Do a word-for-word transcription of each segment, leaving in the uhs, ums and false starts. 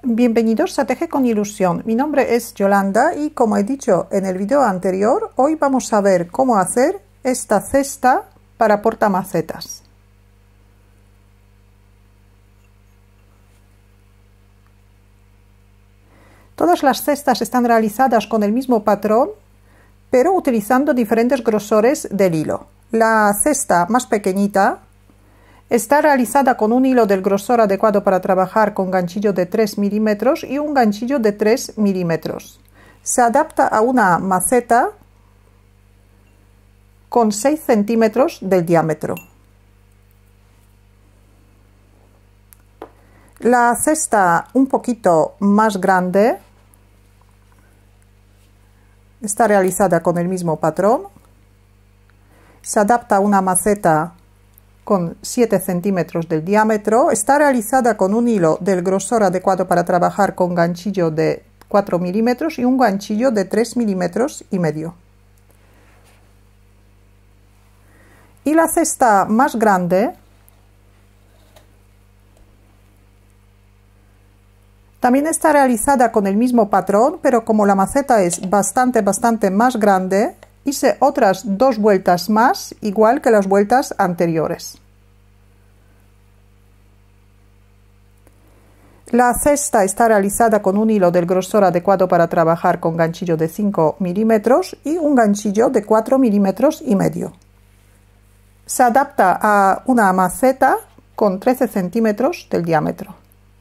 Bienvenidos a Teje con Ilusión. Mi nombre es Yolanda y como he dicho en el video anterior, hoy vamos a ver cómo hacer esta cesta para portamacetas. Todas las cestas están realizadas con el mismo patrón, pero utilizando diferentes grosores del hilo. La cesta más pequeñita está realizada con un hilo del grosor adecuado para trabajar con ganchillo de tres milímetros y un ganchillo de tres milímetros. Se adapta a una maceta con seis centímetros del diámetro. La cesta un poquito más grande está realizada con el mismo patrón. Se adapta a una maceta con siete centímetros del diámetro. Está realizada con un hilo del grosor adecuado para trabajar con ganchillo de cuatro milímetros y un ganchillo de tres milímetros y medio. Y la cesta más grande también está realizada con el mismo patrón, pero como la maceta es bastante, bastante más grande, hice otras dos vueltas más, igual que las vueltas anteriores. La cesta está realizada con un hilo del grosor adecuado para trabajar con ganchillo de cinco milímetros y un ganchillo de cuatro milímetros y medio. Se adapta a una maceta con trece centímetros del diámetro.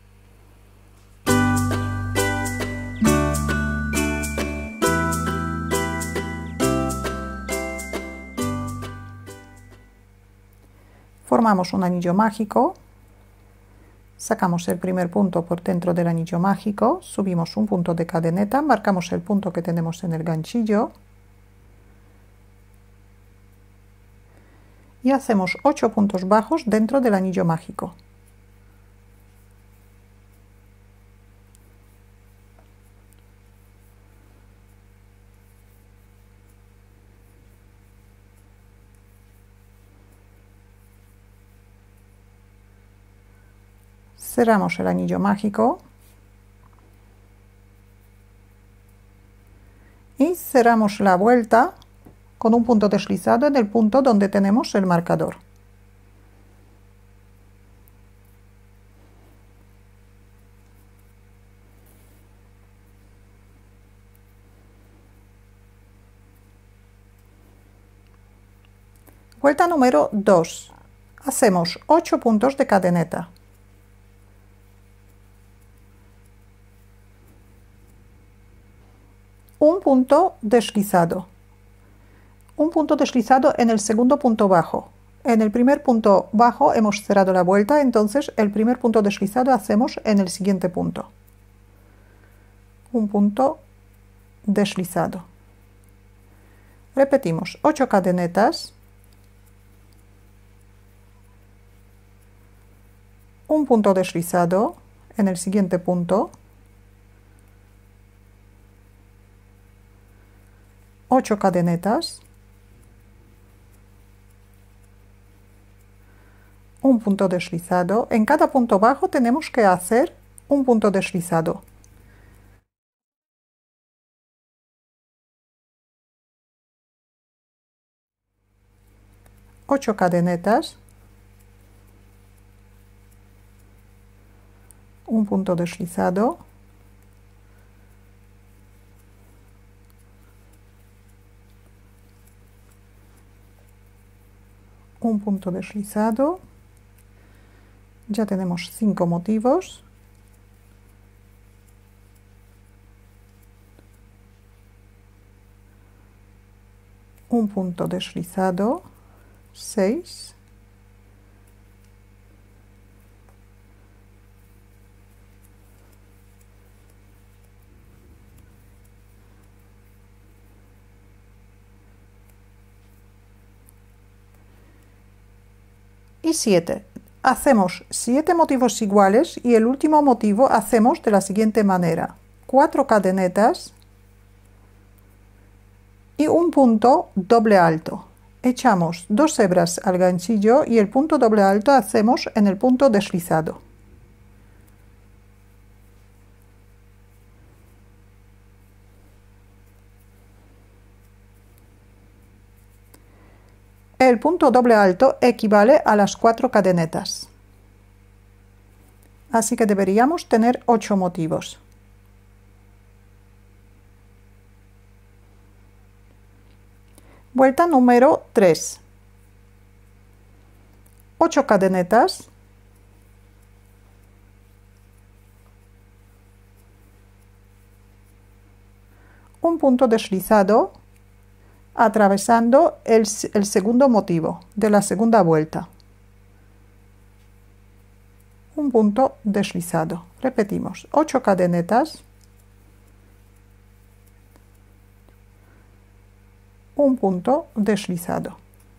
Formamos un anillo mágico, sacamos el primer punto por dentro del anillo mágico, subimos un punto de cadeneta, marcamos el punto que tenemos en el ganchillo y hacemos ocho puntos bajos dentro del anillo mágico. Cerramos el anillo mágico y cerramos la vuelta con un punto deslizado en el punto donde tenemos el marcador. Vuelta número dos. Hacemos ocho puntos de cadeneta. Un punto deslizado, un punto deslizado en el segundo punto bajo. En el primer punto bajo hemos cerrado la vuelta, entonces el primer punto deslizado hacemos en el siguiente punto. Un punto deslizado. Repetimos ocho cadenetas, un punto deslizado en el siguiente punto, ocho cadenetas, un punto deslizado. En cada punto bajo tenemos que hacer un punto deslizado. ocho cadenetas, un punto deslizado, un punto deslizado. Ya tenemos cinco motivos. Un punto deslizado, seis. Y siete. Hacemos siete motivos iguales y el último motivo hacemos de la siguiente manera: cuatro cadenetas y un punto doble alto. Echamos dos hebras al ganchillo y el punto doble alto hacemos en el punto deslizado. el punto doble alto equivale a las cuatro cadenetas. Así que deberíamos tener ocho motivos. Vuelta número tres. ocho cadenetas. Un punto deslizado atravesando el, el segundo motivo de la segunda vuelta. Un punto deslizado. Repetimos, ocho cadenetas. Un punto deslizado.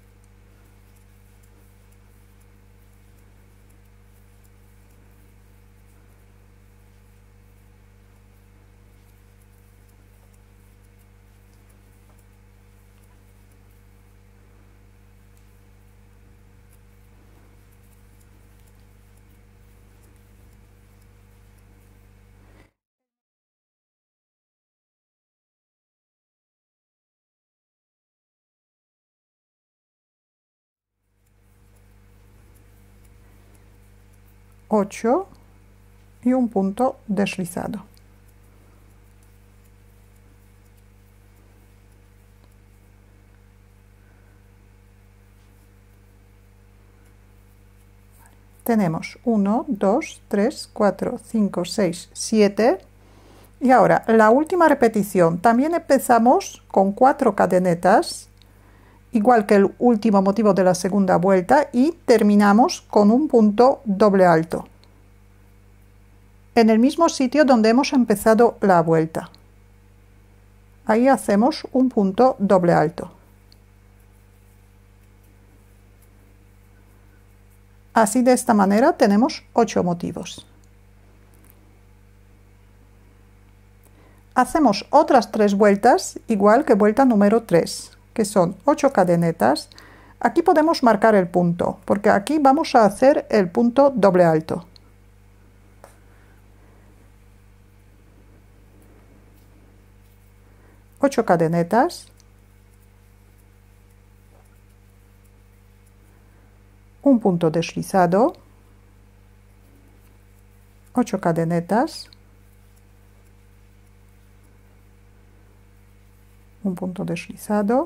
ocho y un punto deslizado. Tenemos uno, dos, tres, cuatro, cinco, seis, siete. Y ahora, la última repetición. También empezamos con cuatro cadenetas, igual que el último motivo de la segunda vuelta, y terminamos con un punto doble alto, en el mismo sitio donde hemos empezado la vuelta. Ahí hacemos un punto doble alto. Así, de esta manera tenemos ocho motivos. Hacemos otras tres vueltas, igual que vuelta número tres, que son ocho cadenetas. Aquí podemos marcar el punto, porque aquí vamos a hacer el punto doble alto. ocho cadenetas. Un punto deslizado. ocho cadenetas. Un punto deslizado.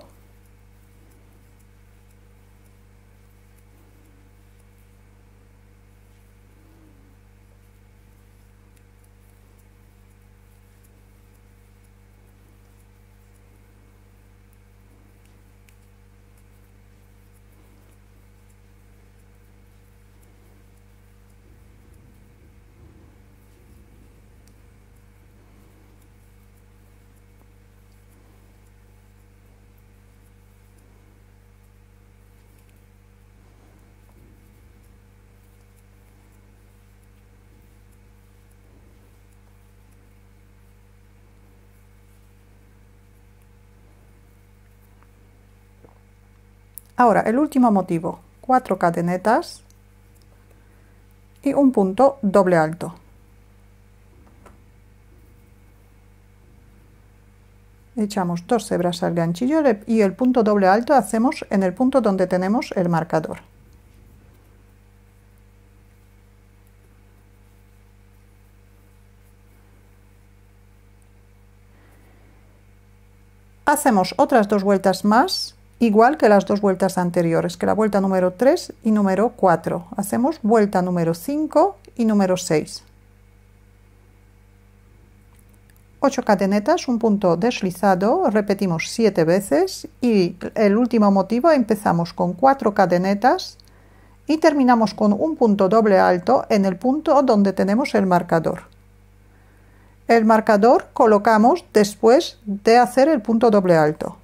Ahora, el último motivo, cuatro cadenetas y un punto doble alto. Echamos dos hebras al ganchillo y el punto doble alto hacemos en el punto donde tenemos el marcador. Hacemos otras dos vueltas más, igual que las dos vueltas anteriores, que la vuelta número tres y número cuatro. Hacemos vuelta número cinco y número seis. ocho cadenetas, un punto deslizado, repetimos siete veces y el último motivo empezamos con cuatro cadenetas y terminamos con un punto doble alto en el punto donde tenemos el marcador. El marcador colocamos después de hacer el punto doble alto.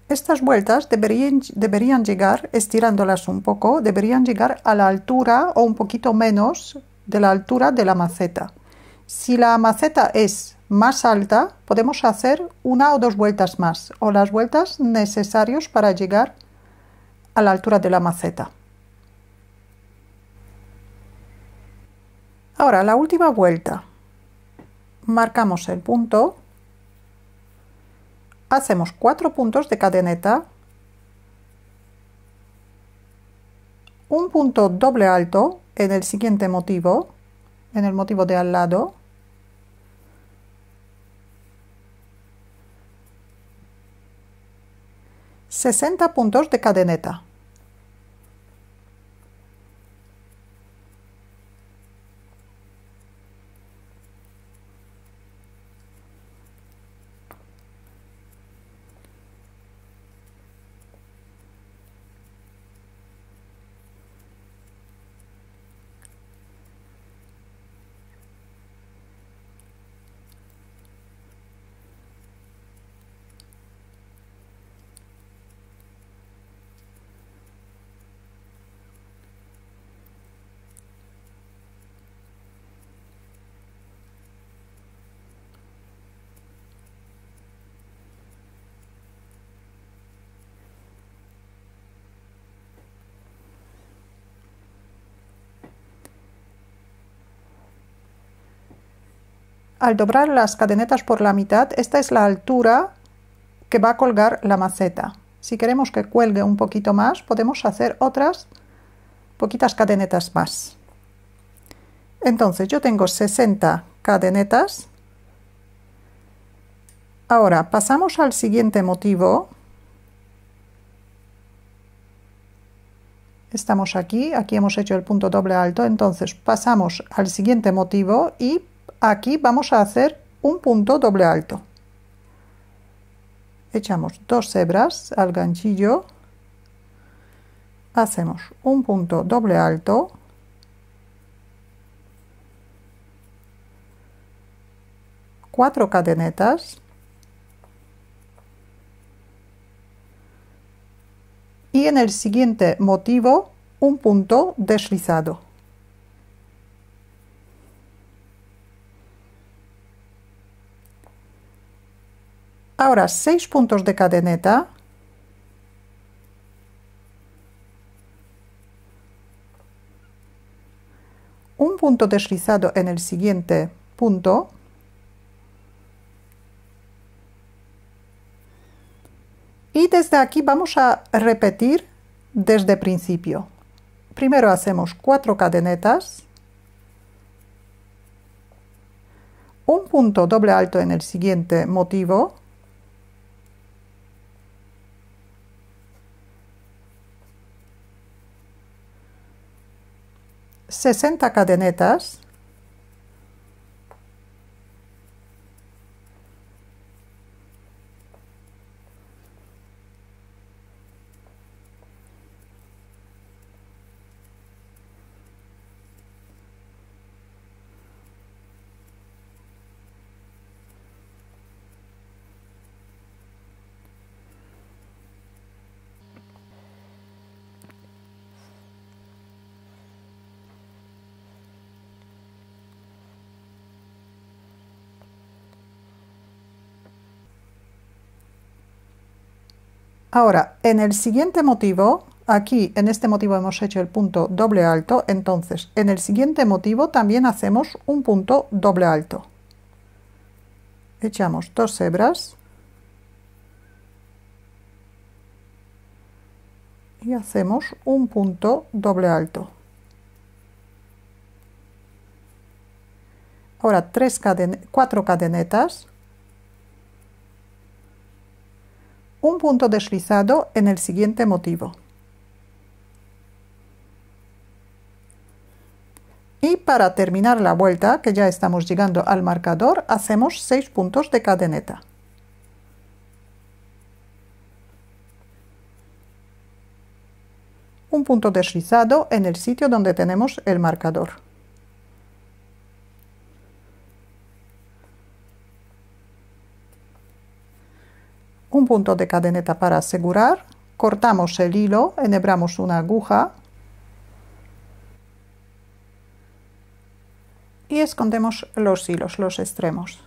Estas vueltas deberían, deberían llegar, estirándolas un poco, deberían llegar a la altura o un poquito menos de la altura de la maceta. Si la maceta es más alta, podemos hacer una o dos vueltas más, o las vueltas necesarias para llegar a la altura de la maceta. Ahora, la última vuelta. Marcamos el punto, hacemos cuatro puntos de cadeneta, un punto doble alto en el siguiente motivo, en el motivo de al lado, sesenta puntos de cadeneta. Al doblar las cadenetas por la mitad, esta es la altura que va a colgar la maceta. Si queremos que cuelgue un poquito más, podemos hacer otras poquitas cadenetas más. Entonces yo tengo sesenta cadenetas. Ahora pasamos al siguiente motivo. Estamos aquí, aquí hemos hecho el punto doble alto, entonces pasamos al siguiente motivo y aquí vamos a hacer un punto doble alto. Echamos dos hebras al ganchillo, hacemos un punto doble alto, cuatro cadenetas y en el siguiente motivo un punto deslizado. Ahora seis puntos de cadeneta, un punto deslizado en el siguiente punto y desde aquí vamos a repetir desde el principio. Primero hacemos cuatro cadenetas, un punto doble alto en el siguiente motivo, sesenta cadenetas, ahora, en el siguiente motivo, aquí en este motivo hemos hecho el punto doble alto, entonces en el siguiente motivo también hacemos un punto doble alto. Echamos dos hebras y hacemos un punto doble alto. Ahora tres caden- cuatro cadenetas, un punto deslizado en el siguiente motivo. Y para terminar la vuelta, que ya estamos llegando al marcador, hacemos seis puntos de cadeneta. Un punto deslizado en el sitio donde tenemos el marcador. un punto de cadeneta para asegurar, cortamos el hilo, enhebramos una aguja y escondemos los hilos, los extremos.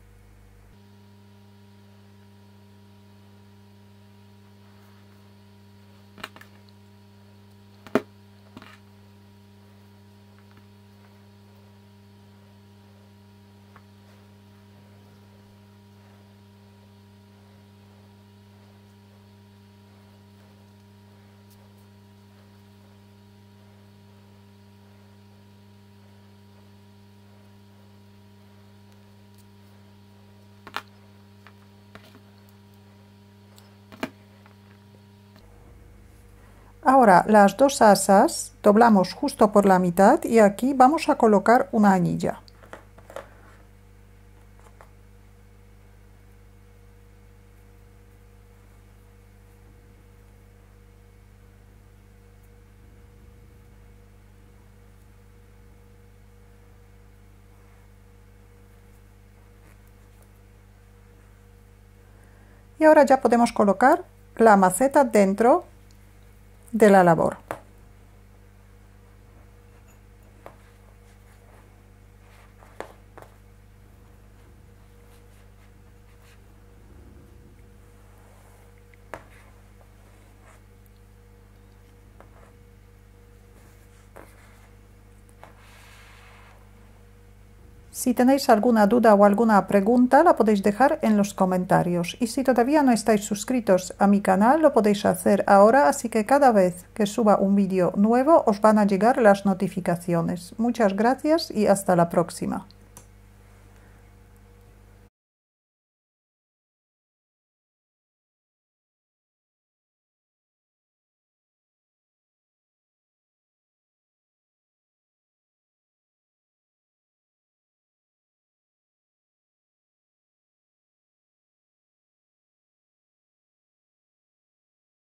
Ahora las dos asas doblamos justo por la mitad y aquí vamos a colocar una anilla. Y ahora ya podemos colocar la maceta dentro de la labor. Si tenéis alguna duda o alguna pregunta, la podéis dejar en los comentarios. Y si todavía no estáis suscritos a mi canal, lo podéis hacer ahora, así que cada vez que suba un vídeo nuevo os van a llegar las notificaciones. Muchas gracias y hasta la próxima.